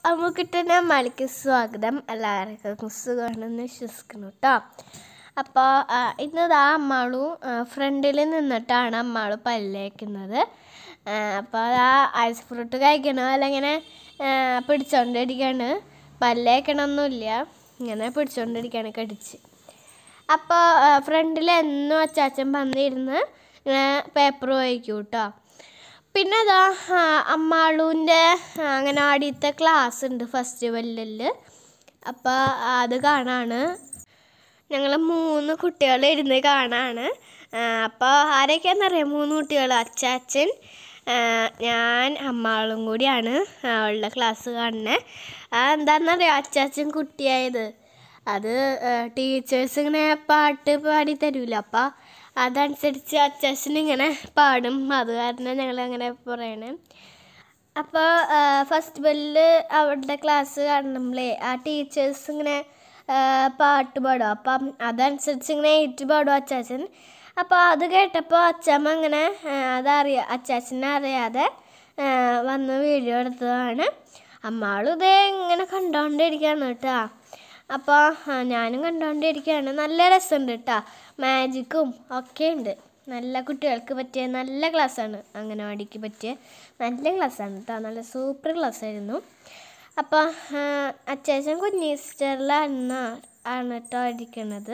അമ്മുക്കുട്ടൻ്റെ അമ്മാളിക്ക് സ്വാഗതം. എല്ലാവർക്കും സുഖമാണെന്ന് വിശ്വസിക്കുന്നു കേട്ടോ. അപ്പോൾ ഇന്നതാ അമ്മാളും ഫ്രണ്ടിൽ നിന്നിട്ടാണ് അമ്മാൾ പല്ലേക്കുന്നത്. അപ്പോൾ ആ ഐസ് ഫ്രൂട്ട് കഴിക്കണോ അല്ലെങ്കിൽ പിടിച്ചോണ്ടിരിക്കുകയാണ്. പല്ലേക്കണമൊന്നുമില്ല, ഇങ്ങനെ പിടിച്ചോണ്ടിരിക്കുകയാണ് കടിച്ച്. അപ്പോൾ ഫ്രണ്ടിൽ എന്നും അച്ചാച്ചൻ വന്നിരുന്ന് പേപ്പർ വായിക്കും കേട്ടോ. പിന്നെ അതാ അമ്മാളൂൻ്റെ അംഗനവാടിത്തെ ക്ലാസ് ഉണ്ട് ഫെസ്റ്റിവലിൽ. അപ്പോൾ അത് കാണാണ്. ഞങ്ങൾ 3 കുട്ടികൾ ഇരുന്ന് കാണാണ്. അപ്പോൾ ആരൊക്കെയാണെന്നറിയാം? 3 കുട്ടികൾ, അച്ചാച്ചൻ, ഞാൻ, അമ്മാളും കൂടിയാണ് അവളുടെ ക്ലാസ് കാണുന്നത്. എന്താണെന്നറിയാം അച്ചാച്ചൻ കുട്ടിയായത്? അത് ടീച്ചേഴ്സ് ഇങ്ങനെ പാട്ട് പാടി തരൂല, അപ്പോൾ അതനുസരിച്ച് അച്ചാച്ചനിങ്ങനെ പാടും. അത് കാരണം ഞങ്ങളങ്ങനെ പറയണേ. അപ്പോൾ ഫെസ്റ്റിവലിൽ അവരുടെ ക്ലാസ് കാണുമ്പോഴേ ആ ടീച്ചേഴ്സ് ഇങ്ങനെ പാട്ട് പാടും. അപ്പം അതനുസരിച്ച് ഇങ്ങനെ ഏറ്റുപാടും അച്ചാച്ചൻ. അപ്പോൾ അത് കേട്ടപ്പോൾ അച്ചമ്മ ഇങ്ങനെ അച്ചാച്ചനെ അറിയാതെ വന്ന് വീഡിയോ എടുത്തതാണ്. അമ്മാളും ഇതേ ഇങ്ങനെ കണ്ടുകൊണ്ടിരിക്കുകയാണ് കേട്ടോ. അപ്പോൾ ഞാനും കണ്ടുകൊണ്ടിരിക്കുകയാണ്. നല്ല രസമുണ്ട് കേട്ടോ, മാജിക്കും ഒക്കെ ഉണ്ട്. നല്ല കുട്ടികൾക്ക് പറ്റിയ നല്ല ക്ലാസ്സാണ്, അംഗനവാടിക്ക് പറ്റിയ നല്ല ക്ലാസ്സാണ് കേട്ടോ. നല്ല സൂപ്പർ ക്ലാസ്സായിരുന്നു. അപ്പോൾ അച്ചാച്ചൻ കുഞ്ഞി സിസ്റ്ററിലാണ് കേട്ടോ ഇരിക്കുന്നത്.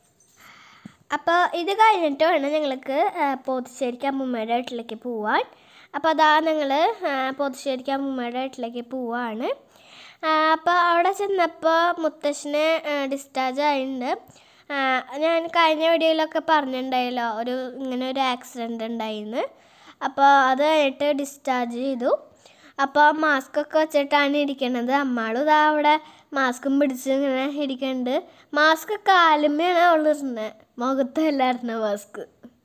അപ്പോൾ ഇത് കഴിഞ്ഞിട്ട് വേണം ഞങ്ങൾക്ക് പോത്തുശ്ശേരിക്ക് അമ്മൂമ്മയുടെ വീട്ടിലേക്ക് പോവാൻ. അപ്പോൾ അതാ ഞങ്ങൾ പോത്തുശ്ശേരിക്ക് അമ്മൂമ്മയുടെ വീട്ടിലേക്ക് പോവാണ്. അപ്പോൾ അവിടെ ചെന്നപ്പോൾ മുത്തശ്ശനെ ഡിസ്ചാർജ് ആയിട്ടുണ്ട്. ഞാൻ കഴിഞ്ഞ വീഡിയോയിലൊക്കെ പറഞ്ഞിട്ടുണ്ടായല്ലോ ഇങ്ങനെ ഒരു ആക്സിഡൻറ്റ് ഉണ്ടായിരുന്നു. അപ്പോൾ അത് കഴിഞ്ഞിട്ട് ഡിസ്ചാർജ് ചെയ്തു. അപ്പോൾ മാസ്കൊക്കെ വെച്ചിട്ടാണ് ഇരിക്കുന്നത്. അമ്മാളും ഇതാ അവിടെ മാസ്കും പിടിച്ച് ഇങ്ങനെ ഇരിക്കുന്നുണ്ട്. മാസ്ക് കാലുമ്മയാണ് അവൾ ഇരുന്നത്, മുഖത്തല്ലായിരുന്നു മാസ്ക്.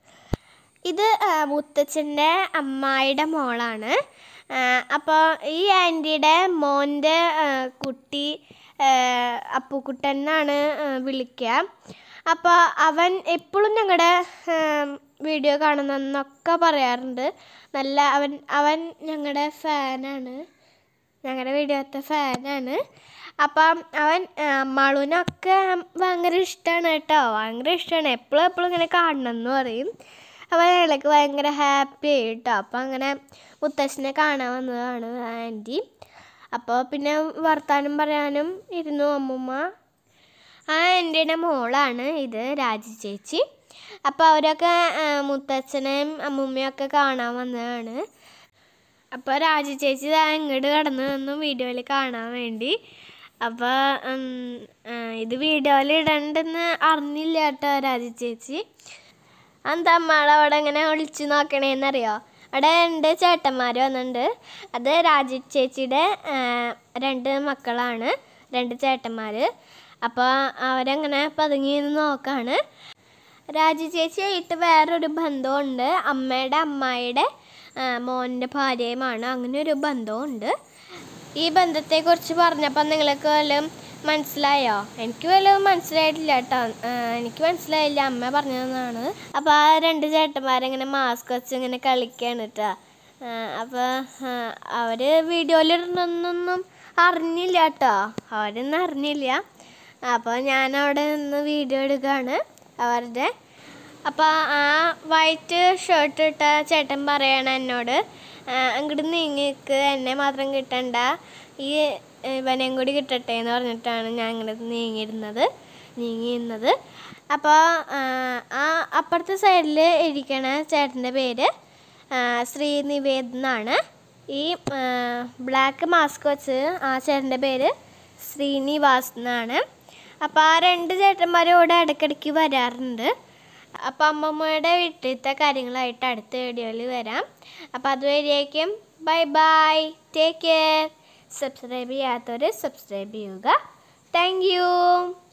ഇത് മുത്തച്ഛൻ്റെ അമ്മായിയുടെ മോളാണ്. അപ്പോൾ ഈ ആൻറ്റിയുടെ മോൻ്റെ കുട്ടി അപ്പുക്കുട്ടൻ എന്നാണ് വിളിക്കുക. അപ്പോൾ അവൻ എപ്പോഴും ഞങ്ങളുടെ വീഡിയോ കാണുന്നതെന്നൊക്കെ പറയാറുണ്ട്. നല്ല അവൻ ഞങ്ങളുടെ ഫാനാണ്, ഞങ്ങളുടെ വീഡിയോത്തെ ഫാനാണ്. അപ്പം അവൻ അമ്മാളൂനൊക്കെ ഭയങ്കര ഇഷ്ടമാണ് കേട്ടോ, ഭയങ്കര ഇഷ്ടമാണ്. എപ്പോഴും ഇങ്ങനെ കാണണമെന്ന് പറയും. അപ്പോൾ ഞങ്ങൾക്ക് ഭയങ്കര ഹാപ്പി ആയി കേട്ടോ. അപ്പോൾ അങ്ങനെ മുത്തശ്ശനെ കാണാൻ വന്നതാണ് ആൻറ്റി. അപ്പോൾ പിന്നെ വർത്താനം പറയാനും ഇരുന്നു അമ്മൂമ്മ. ആ ആൻറ്റിയുടെ മോളാണ് ഇത്, രാജി ചേച്ചി. അപ്പോൾ അവരൊക്കെ മുത്തച്ഛനെയും അമ്മൂമ്മയൊക്കെ കാണാൻ വന്നതാണ്. അപ്പോൾ രാജി ചേച്ചി ഇങ്ങോട്ട് കടന്നു വന്നു വീഡിയോയിൽ കാണാൻ വേണ്ടി. അപ്പോൾ ഇത് വീഡിയോയിൽ ഇടണ്ടെന്ന് അറിഞ്ഞില്ല കേട്ടോ രാജി ചേച്ചി. എന്താ അമ്മാൾ അവിടെ ഇങ്ങനെ ഒളിച്ച് നോക്കണേന്നറിയോ? അവിടെ 2 ചേട്ടന്മാർ വന്നിട്ടുണ്ട്. അത് രാജി ചേച്ചിയുടെ 2 മക്കളാണ്, 2 ചേട്ടന്മാർ. അപ്പോൾ അവരങ്ങനെ പതുങ്ങി നോക്കാണ്. രാജി ചേച്ചിയായിട്ട് വേറൊരു ബന്ധമുണ്ട്, അമ്മയുടെ അമ്മായിയുടെ മോൻ്റെ ഭാര്യയുമാണ്. അങ്ങനെ ഒരു ബന്ധമുണ്ട്. ഈ ബന്ധത്തെക്കുറിച്ച് പറഞ്ഞപ്പോൾ നിങ്ങൾക്ക് വല്ലതും മനസ്സിലായോ? എനിക്ക് വല്ലതും മനസ്സിലായിട്ടില്ല കേട്ടോ, എനിക്ക് മനസ്സിലായില്ല, അമ്മ പറഞ്ഞതാണ്. അപ്പോൾ ആ 2 ചേട്ടന്മാരിങ്ങനെ മാസ്ക് വെച്ച് ഇങ്ങനെ കളിക്കുകയാണ് കേട്ടോ. അപ്പോൾ അവർ വീഡിയോയിലിടണമെന്നൊന്നും അറിഞ്ഞില്ല കേട്ടോ, അവരൊന്നും അറിഞ്ഞില്ല. അപ്പോൾ ഞാനവിടെ നിന്ന് വീഡിയോ എടുക്കുകയാണ് അവരുടെ. അപ്പോൾ ആ വൈറ്റ് ഷർട്ട് ഇട്ട ചേട്ടൻ പറയണം എന്നോട്, അങ്ങോട്ട് നീങ്ങിക്ക്, എന്നെ മാത്രം കിട്ടണ്ട, ഈ ഇവനെയും കൂടി കിട്ടട്ടെ എന്ന് പറഞ്ഞിട്ടാണ് ഞാൻ ഇങ്ങോട്ട് നീങ്ങിയിരുന്നത്. അപ്പോൾ ആ അപ്പുറത്തെ സൈഡിൽ ഇരിക്കണ ചേട്ടൻ്റെ പേര് ശ്രീനിവേദ് എന്നാണ്. ഈ ബ്ലാക്ക് മാസ്ക് വെച്ച് ആ ചേട്ടൻ്റെ പേര് ശ്രീനിവാസ് എന്നാണ്. അപ്പോൾ ആ 2 ചേട്ടന്മാരോട് ഇടയ്ക്കിടയ്ക്ക് വരാറുണ്ട്. അപ്പോൾ അമ്മമ്മയുടെ വീട്ടിലത്തെ കാര്യങ്ങളായിട്ട് അടുത്ത വീഡിയോയിൽ വരാം. അപ്പോൾ അതുവരേക്കും bye bye, take care. Subscribe ചെയ്യാത്തവർ സബ്സ്ക്രൈബ് ചെയ്യുക. Thank U.